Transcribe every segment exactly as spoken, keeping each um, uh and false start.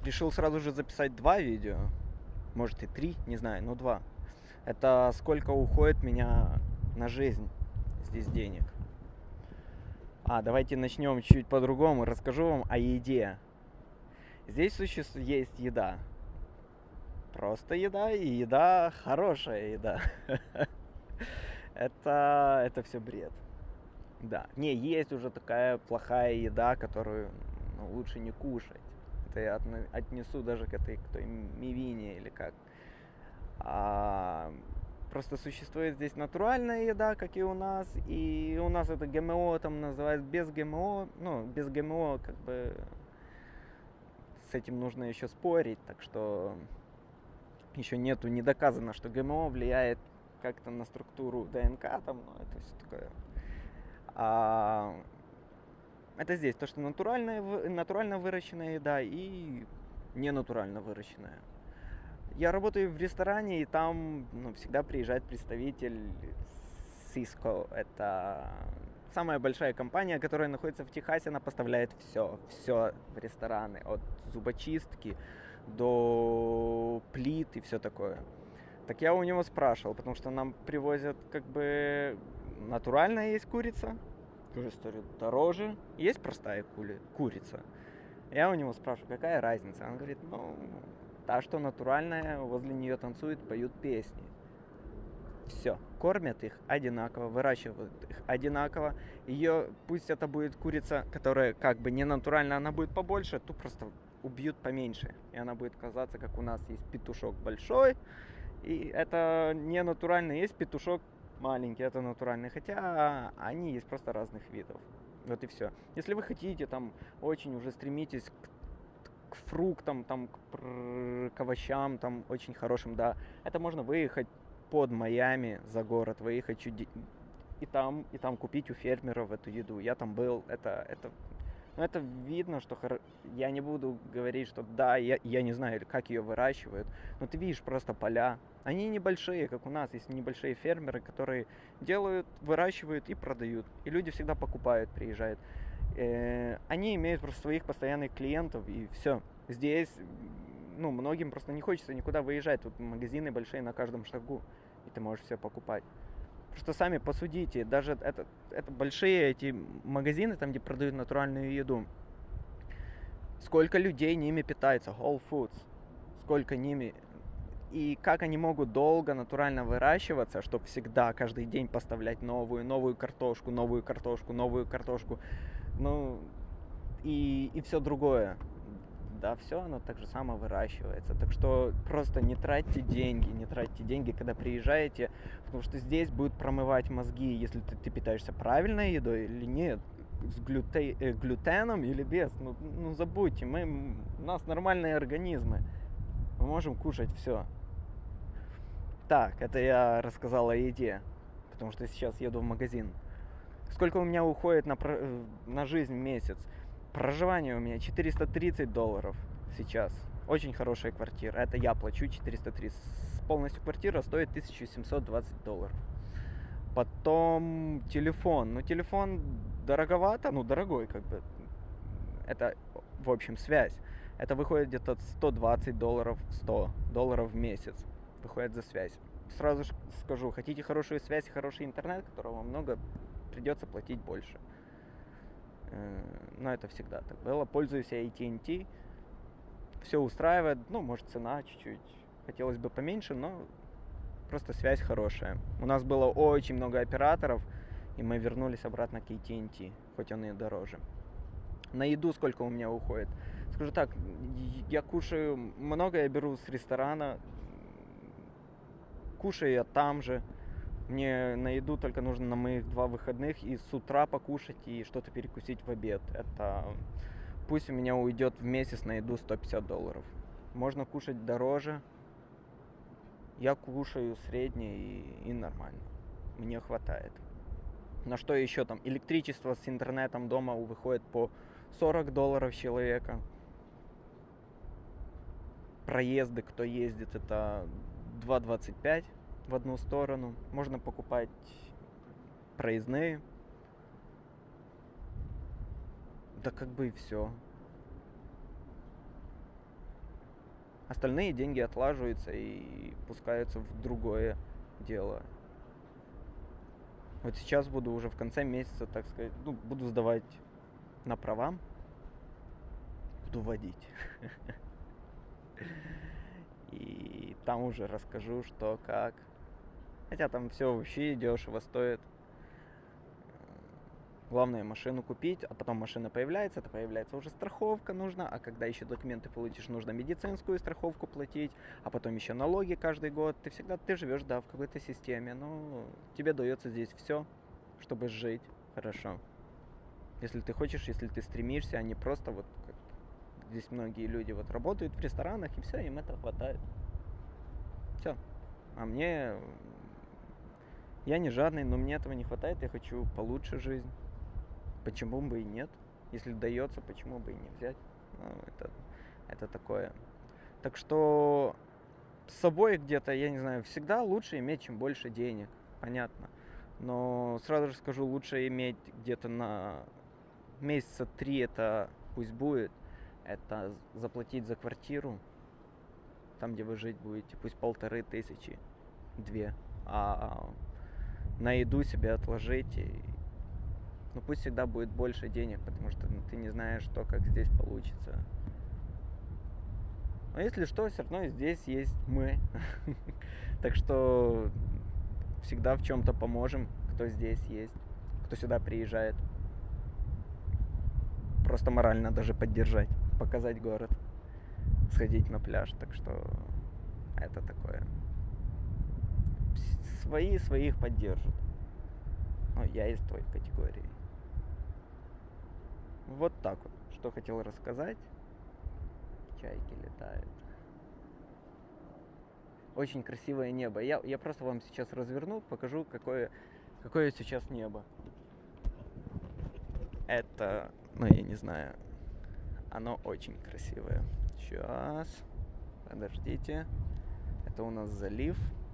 решил сразу же записать два видео. Может и три, не знаю, но два. Это сколько уходит меня на жизнь здесь денег. А, давайте начнем чуть по-другому. Расскажу вам о еде. Здесь существует есть еда. Просто еда и еда, хорошая еда. Это, это все бред. Да. Не, есть уже такая плохая еда, которую ну, лучше не кушать. Это я отнесу даже к этой, к той мивине или как. А, просто существует здесь натуральная еда, как и у нас. И у нас это ГМО там называют без ГМО. Ну, без ГМО как бы с этим нужно еще спорить. Так что еще нету, не доказано, что ГМО влияет как-то на структуру ДНК, там, ну, это все такое. А, это здесь то, что натуральная, натурально выращенная еда и ненатурально выращенная. Я работаю в ресторане, и там ну, всегда приезжает представитель Cisco. Это самая большая компания, которая находится в Техасе, она поставляет все, все в рестораны, от зубочистки до плит и все такое. Так я у него спрашивал, потому что нам привозят как бы натуральная есть курица, тоже стоит дороже, есть простая кури- курица. Я у него спрашиваю, какая разница? Он говорит, ну, та, что натуральная, возле нее танцуют, поют песни. Все, кормят их одинаково, выращивают их одинаково. Ее, пусть это будет курица, которая как бы не натуральная, она будет побольше, ту просто убьют поменьше. И она будет казаться, как у нас есть петушок большой, и это не натуральный, есть петушок маленький, это натуральный. Хотя они есть просто разных видов. Вот и все. Если вы хотите, там, очень уже стремитесь к, к фруктам, там, к, к овощам, там, очень хорошим, да, это можно выехать под Майами за город, выехать чуть и там, и там купить у фермеров эту еду. Я там был, это, это, ну, это видно, что хор... я не буду говорить, что да, я, я не знаю, как ее выращивают, но ты видишь просто поля. Они небольшие, как у нас, есть небольшие фермеры, которые делают, выращивают и продают. И люди всегда покупают, приезжают. Э-э- они имеют просто своих постоянных клиентов, и все. Здесь, ну, многим просто не хочется никуда выезжать. Тут магазины большие на каждом шагу, и ты можешь все покупать. Просто сами посудите, даже это, это большие эти магазины, там, где продают натуральную еду. Сколько людей ними питается, Whole Foods, сколько ними... И как они могут долго натурально выращиваться, чтобы всегда, каждый день поставлять новую, новую картошку, новую картошку, новую картошку, ну, и, и все другое. Да, все оно так же само выращивается. Так что просто не тратьте деньги, не тратьте деньги, когда приезжаете, потому что здесь будут промывать мозги, если ты, ты питаешься правильной едой или нет, с глюте, э, глютеном или без. Ну, ну забудьте, мы, у нас нормальные организмы, мы можем кушать все. Так, это я рассказал о еде, потому что сейчас еду в магазин. Сколько у меня уходит на, на жизнь в месяц? Проживание у меня четыреста тридцать долларов сейчас. Очень хорошая квартира. Это я плачу четыреста тридцать. Полностью квартира стоит тысяча семьсот двадцать долларов. Потом телефон. Ну, телефон дороговато, ну, дорогой как бы. Это, в общем, связь. Это выходит где-то сто двадцать долларов, сто долларов в месяц. Выходит за связь. Сразу скажу, хотите хорошую связь и хороший интернет, которого много, придется платить больше. Но это всегда так было. Пользуюсь я эй ти энд ти. Все устраивает. Ну, может, цена чуть-чуть. Хотелось бы поменьше, но просто связь хорошая. У нас было очень много операторов, и мы вернулись обратно к эй ти энд ти, хоть он и дороже. На еду сколько у меня уходит? Скажу так, я кушаю много, я беру с ресторана, кушаю я там же. Мне на еду только нужно на моих два выходных и с утра покушать и что-то перекусить в обед. Это пусть у меня уйдет в месяц на еду сто пятьдесят долларов. Можно кушать дороже. Я кушаю средне и, и нормально. Мне хватает. На что еще там? Электричество с интернетом дома выходит по сорок долларов человека. Проезды, кто ездит, это два двадцать пять в одну сторону. Можно покупать проездные. Да как бы и все. Остальные деньги отлаживаются и пускаются в другое дело. Вот сейчас буду уже в конце месяца, так сказать, ну, буду сдавать на права, буду водить. И там уже расскажу, что, как. Хотя там все вообще дешево стоит. Главное машину купить, а потом машина появляется, это появляется уже страховка нужна, а когда еще документы получишь, нужно медицинскую страховку платить, а потом еще налоги каждый год. Ты всегда, ты живешь, да, в какой-то системе, но тебе дается здесь все, чтобы жить хорошо. Если ты хочешь, если ты стремишься, а не просто вот, как здесь многие люди вот работают в ресторанах, и все, им это хватает. Все. А мне, я не жадный, но мне этого не хватает, я хочу получше жизнь. Почему бы и нет? Если дается, почему бы и не взять? Ну, это, это такое. Так что с собой где-то, я не знаю, всегда лучше иметь, чем больше денег. Понятно. Но сразу же скажу, лучше иметь где-то на месяца три, это пусть будет, это заплатить за квартиру, там, где вы жить будете, пусть полторы тысячи, две, а на еду себе отложить. Ну, пусть всегда будет больше денег, потому что ты не знаешь, что, как здесь получится. Но если что, все равно здесь есть мы. Так что всегда в чем-то поможем, кто здесь есть, кто сюда приезжает. Просто морально даже поддержать, показать город, сходить на пляж. Так что это такое. Свои своих поддержат. Ну, я из той категории. Вот так вот, что хотел рассказать. Чайки летают. Очень красивое небо. Я, я просто вам сейчас разверну, покажу, какое, какое сейчас небо. Это, ну я не знаю, оно очень красивое. Сейчас, подождите. Это у нас залив.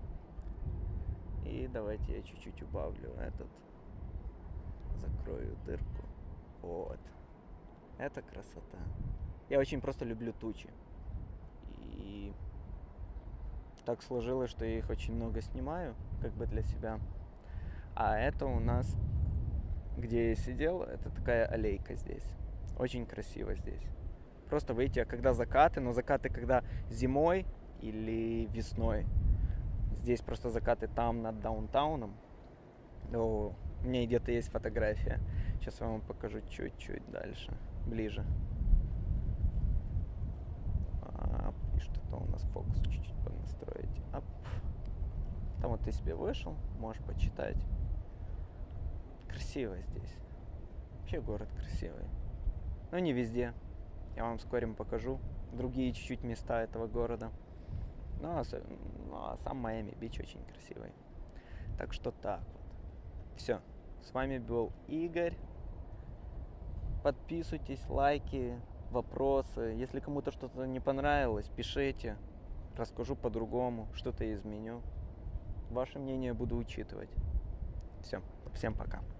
И давайте я чуть-чуть убавлю этот. Закрою дырку. Вот. Это красота. Я очень просто люблю тучи. И так сложилось, что я их очень много снимаю, как бы для себя. А это у нас, где я сидел, это такая аллейка здесь. Очень красиво здесь. Просто выйти, а когда закаты, но закаты когда зимой или весной. Здесь просто закаты там над даунтауном. О, у меня где-то есть фотография. Сейчас я вам покажу чуть-чуть дальше, ближе. Ап, и что-то у нас фокус чуть-чуть поднастроить. Ап. Там вот ты себе вышел, можешь почитать. Красиво здесь. Вообще город красивый. Но не везде. Я вам вскоре покажу другие чуть-чуть места этого города. Ну а, ну, а сам Майами-Бич очень красивый. Так что так вот. Все. С вами был Игорь. Подписывайтесь, лайки, вопросы. Если кому-то что-то не понравилось, пишите. Расскажу по-другому, что-то изменю. Ваше мнение буду учитывать. Все. Всем пока.